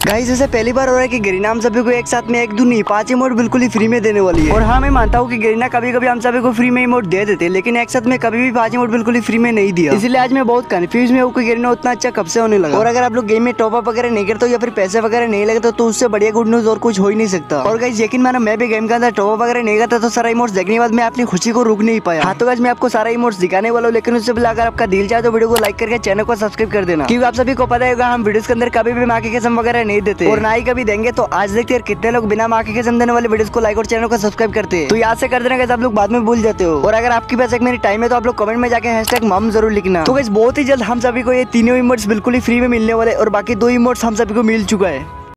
Guys ऐसे पहली बार हो रहा है कि गरीना हम सभी को एक साथ में एक दो नहीं 5 इमोट बिल्कुल ही फ्री में देने वाली है। और हाँ, मैं मानता हूँ कि गरीना कभी कभी हम सभी को फ्री में इमोट दे देते, लेकिन एक साथ में कभी भी 5 इमोट बिल्कुल ही फ्री में नहीं दिया। इसलिए आज मैं बहुत कंफ्यूज में हूँ कि गरीना उतना अच्छा कब से होने लगा। और अगर आप लोग गेम में टॉप अप वगैरह नहीं करते या फिर पैसे वगैरह नहीं लगते तो उससे बढ़िया गुड न्यूज और कुछ हो ही नहीं सकता। और गाइस यकीन मानो, मैं भी गेम के अंदर टॉप अप वगैरह नहीं करता तो सारा इमोट्स देखने के बाद मैं अपनी खुशी को रोक नहीं पाया। हाँ तो गाइस मैं आपको सारा इमोट्स दिखाने वाला हूँ, लेकिन उससे पहले अगर आपका दिल चाहे तो वीडियो को लाइक करके चैनल को सब्सक्राइब कर देना, क्योंकि आप सभी को पता होगा हम वीडियोस के अंदर कभी भी माँ की कसम वगैरह नहीं देते और ना ही कभी देंगे। तो आज देखते हैं कितने लोग बिना माँ की कसम देने वाले वीडियोस को लाइक और चैनल को सब्सक्राइब करते हैं। तो याद से कर देना गाइस, आप लोग बाद में भूल जाते हो। और अगर आपके पास 1 मिनट टाइम है तो आप लोग कमेंट में जाके #मम जरूर लिखना। तो गाइस बहुत ही जल्द हम सभी को ये तीनों इमोट्स बिल्कुल ही फ्री में मिलने वाले और बाकी 2 इमोट्स हम सभी को मिल चुका है।